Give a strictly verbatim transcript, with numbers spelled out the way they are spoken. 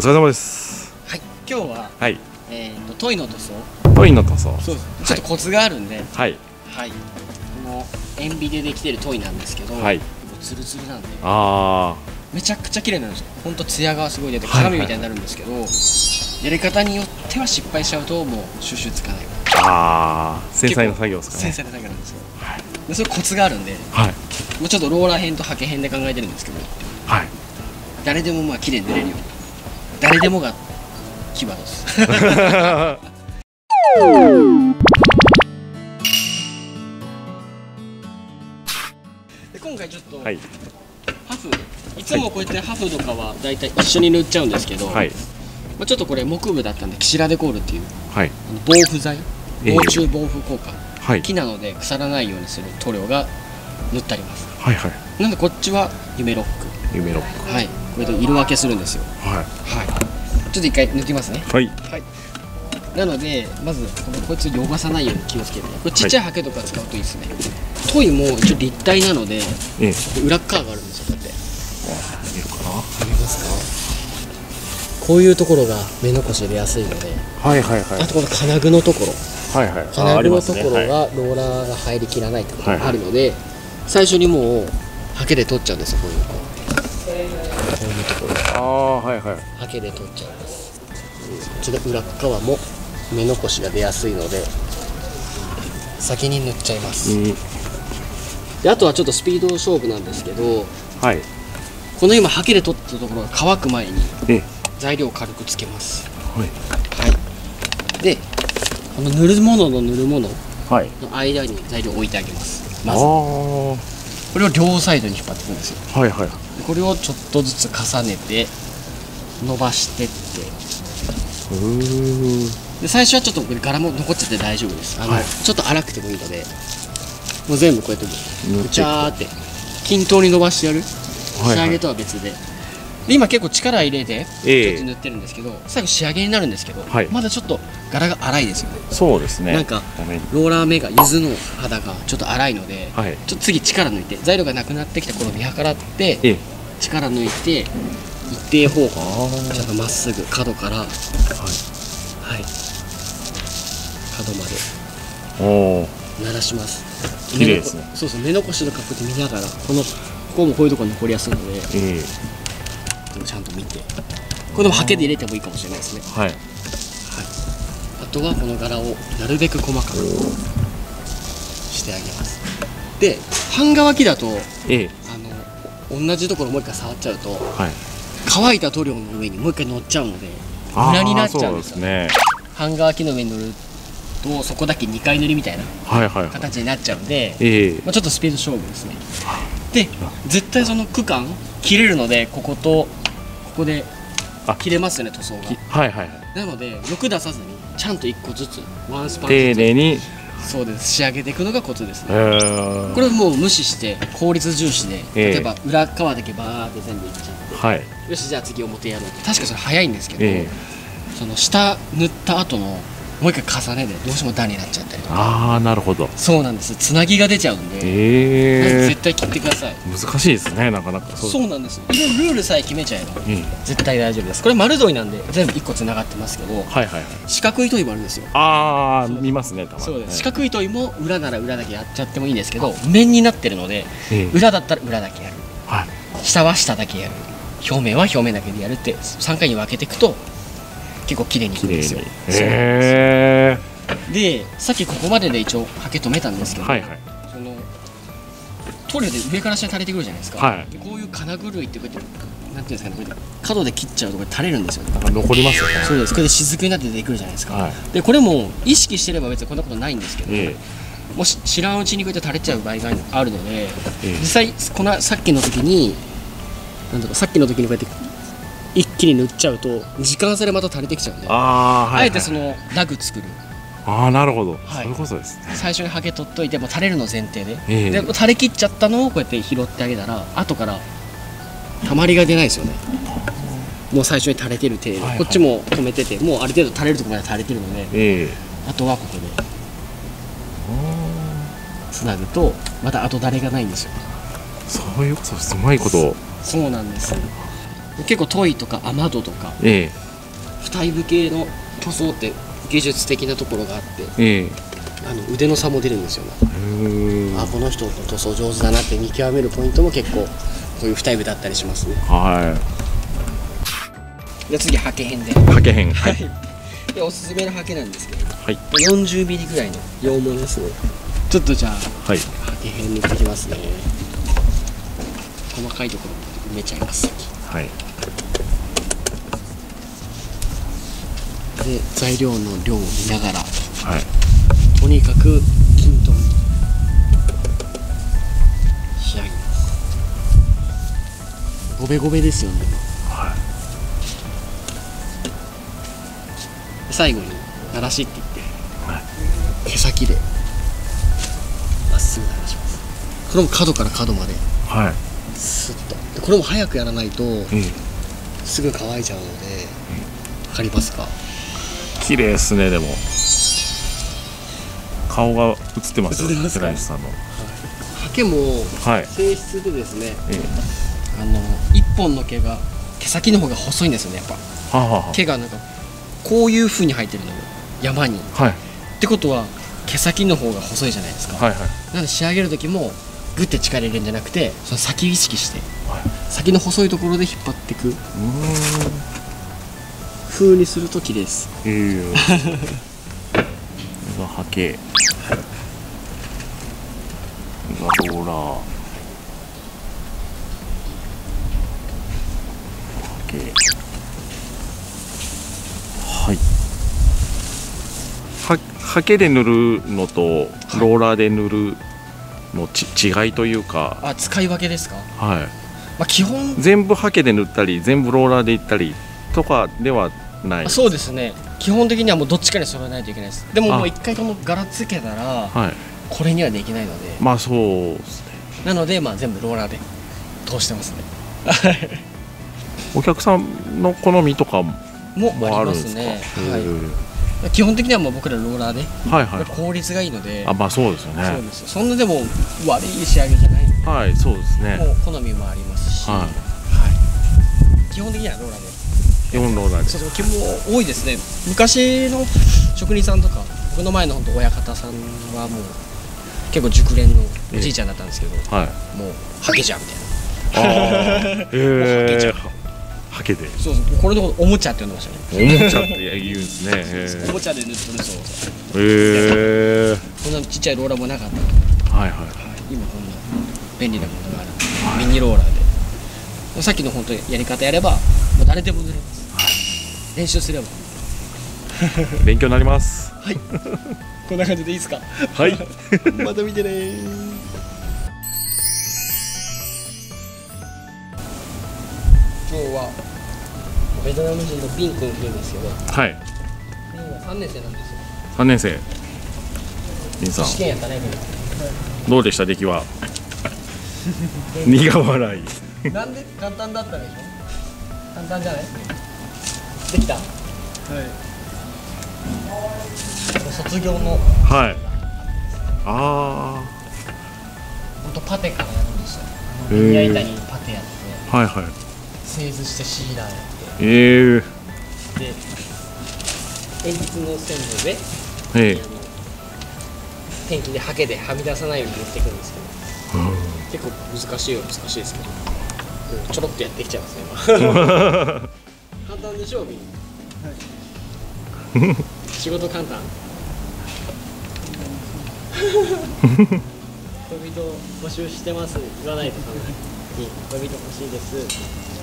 疲れ様です。 はい、今日は、はい、えっとトイの塗装。 トイの塗装。 そうです。ちょっとコツがあるんで。 はい。 はい。この塩ビでできてるトイなんですけど、はい。ツルツルなんで。ああ。めちゃくちゃ綺麗なんですよ。本当ツヤがすごい出て鏡みたいになるんですけど、やり方によっては失敗しちゃうともう収集つかない。ああ。繊細な作業ですかね。繊細な作業なんですよ。はい。でそれコツがあるんで、はい。もうちょっとローラー編とハケ編で考えてるんですけど、はい。誰でもまあ綺麗に塗れるように。誰でもがキーワードです。で今回ちょっと、はい、ハフいつもこうやってハフとかはだいたい一緒に塗っちゃうんですけど、はい、まあちょっとこれ木部だったんでキシラデコールっていう、はい、防腐剤防虫防腐効果、はい、木なので腐らないようにする塗料が塗ってあります。はいはい。なんでこっちは夢ロック夢ロックはいこれで色分けするんですよ。はいはいちょっと一回抜きますね。はい。はい。なのでまずこのこいつ汚さないように気をつけて。これちっちゃいハケとか使うといいですね。トイも一応立体なので、ええ、裏側があるんですよ。こうやって。見えるかな。見えますか。こういうところが目残し出やすいので。はいはいはい。あとこの金具のところ。はいはい。金具のところがローラーが入りきらないってことがあるので、最初にもうハケで取っちゃうんですよ。こういうこう。こういうところ。ああはいはい。ハケで取っちゃいます。こちら裏側も目残しが出やすいので先に塗っちゃいます、うん、であとはちょっとスピード勝負なんですけど、はい、この今ハケで取ったところが乾く前に材料を軽くつけます、はいはい、でこの塗るものの塗るものの間に材料を置いてあげます。まずこれを両サイドに引っ張っていくんですよ。はいはい。これをちょっとずつ重ねて伸ばしてってで最初はちょっと柄も残っちゃって大丈夫です。あの、はい、ちょっと粗くてもいいのでもう全部こうやってぐちゃーって均等に伸ばしてやる。仕上げとは別で、で今結構力入れてちょっと塗ってるんですけど、えー、最後仕上げになるんですけど、はい、まだちょっと柄が粗いですよね。そうですね。なんかローラー目が柚子の肌がちょっと粗いので、はい、ちょっと次力抜いて材料がなくなってきた頃見計らって、えー、力抜いて一定方向ちゃんとまっすぐ角からはい、はい、角まで鳴らします。綺麗ですね。そうそう目残しの角で見ながらこのここもこういうところ残りやすいので、えー、ちゃんと見てこれでもハケで入れてもいいかもしれないですね。はい、はい、あとはこの柄をなるべく細かくしてあげます。で半乾きだと、えー、あの同じところもう一回触っちゃうと、はい、乾いた塗料の上にもう一回乗っちゃうのでムラになっちゃうんですよね。半乾きの上に乗るとそこだけにかい塗りみたいな形になっちゃうんで、まあちょっとスピード勝負ですね。で絶対その区間切れるのでこことここで切れますよね塗装が。はいはい。なので欲出さずにちゃんといっこずつワンスパン丁寧にそうです仕上げていくのがコツですね。これをもう無視して効率重視で例えば裏側だけバーって全部いっちゃって、はい、よしじゃあ次表やろうって、確かそれ早いんですけど、えー、その下塗った後のもう一回重ねでどうしても段になっちゃったりとか。ああなるほど。そうなんです。つなぎが出ちゃうんで、えー、絶対切ってください。難しいですねなかなか。そう、そうなんです。ルールさえ決めちゃえば、うん、絶対大丈夫です。これ丸どいなんで全部いっこつながってますけど、はいはいはい、四角い問いもあるんですよ。ああ見ますねたまに。そうです。四角い問いも裏なら裏だけやっちゃってもいいんですけど面になってるので、えー、裏だったら裏だけやる、はい、下は下だけやる、表面は表面だけでやるってさんかいに分けていくと結構綺麗にいくんですよ。へー。でさっきここまでで一応ハケ止めたんですけど、はいはい、その塗料で上から下に垂れてくるじゃないですか、はい、でこういう金具類ってこうやってなんていうんですかね、こうやって角で切っちゃうとこれ垂れるんですよね。残りますよね。そうです。これで雫になって出てくるじゃないですか、はい、でこれも意識してれば別にこんなことないんですけど、えー、もし知らんうちにこうやって垂れちゃう場合があるので、えー、実際このさっきの時になんだろうさっきの時にこうやって一気に塗っちゃうと時間差でまた垂れてきちゃうんで、 あ,、はいはい、あえてそのラグ作る。ああなるほど、はい、そういうことですね。最初にハケ取っといてもう垂れるの前提で、えー、で垂れ切っちゃったのをこうやって拾ってあげたら後からたまりが出ないですよね。もう最初に垂れてる程度、はいはい、こっちも止めててもうある程度垂れるところまで垂れてるので、えー、あとはここでつなぐとまた後垂れがないんですよ。そういうことです。うまいこと。そうなんです。 結構トイとか雨戸とか、 ええ、 二重部系の塗装って技術的なところがあって、 ええ、 あの腕の差も出るんですよね。あ、この人の塗装上手だなって見極めるポイントも結構こういう二重部だったりしますね。 はい。 じゃあ次ハケ編で。 ハケ編。はい。 でおすすめのハケなんですけど、 はい。 よんじゅうミリぐらいの羊毛ですね。ちょっとじゃあ、 はい。 ハケ編にいってきますね。細かいところ埋めちゃいます先。 はい。 で材料の量を見ながら、 はい。 とにかく均等に仕上げます。ゴベゴベですよね。 はい。 最後に鳴らしって言って、 はい、 毛先でまっすぐ鳴らします。これも角から角まで、 はい、 スッと。でこれも早くやらないと、 うん、 すぐ乾いちゃうので、わ、うん、かりますか？ 綺麗ですね。でも顔が映ってますよ、寺西さんの。 ハケも性質でですね、はい、あの一本の毛が毛先の方が細いんですよね。やっぱ、はあはあ、毛がなんかこういう風に生えてるのよ、山に、はい、ってことは毛先の方が細いじゃないですか。はい、はい、なので仕上げる時もグッて力入れるんじゃなくて、その先を意識して、はい、先の細いところで引っ張っていく風にすると綺麗です。ええー、これがハケ、これがローラー、ハケ、はい。はハケで塗るのとローラーで塗るのち違いというか。 あ、使い分けですか？はい。まあ基本全部ハケで塗ったり全部ローラーでいったりとかではない。 そうですね。基本的にはもうどっちかに揃えないといけないです。でももう一回この柄つけたら、はい、これにはできないので。 まあそうですね。 なのでまあ全部ローラーで通してますね。 お客さんの好みとかもありますね。はい。基本的にはもう僕らローラーで、はいはい、効率がいいので。 あ、まあそうですよね。 そうです。そんなでも悪い仕上げじゃないので。 はい、そうですね。 もう好みもありますし、はい、はい、基本的にはローラーで。 基本ローラーで。 そうそう、毛も多いですね。昔の職人さんとか、僕の前の本当親方さんはもう結構熟練のおじいちゃんだったんですけど、はい、もうハケじゃんみたいな。ああ、へえ。ハケで。 そうそう、これのおもちゃって呼んでましたね。 おもちゃって言うんですね。 おもちゃで塗ってるそう。へえ。こんなちっちゃいローラーもなかった。はいはい。今こんな便利なものがある。ミニローラーで。さっきの本当にやり方やれば、もう誰でも塗れます。練習すれば。 勉強になります。 はい。こんな感じでいいですか。 はい。 また見てね。今日はベトナム人のビン君って言うんですけど、はい。ビンはさんねん生なんですよ。 さんねん生。ビンさん。 試験やったね、ビン。 どうでした出来は。苦笑い。 なんで簡単だったでしょ。簡単じゃない？できた？はい。卒業の。はい。ああ。本当パテからやるんですよ。ベニヤ板にパテやって。はいはい。製図してシーラーやって。ええー。で、鉛筆の線の上。ええ。ペンキでハケではみ出さないように塗っていくんですけど。うん、結構難しいよ難しいですけど。ちょろっとやってきちゃいますね今。簡単でしょう、ビン。はい。仕事簡単。恋人募集してます。言わないと。恋人欲しいです。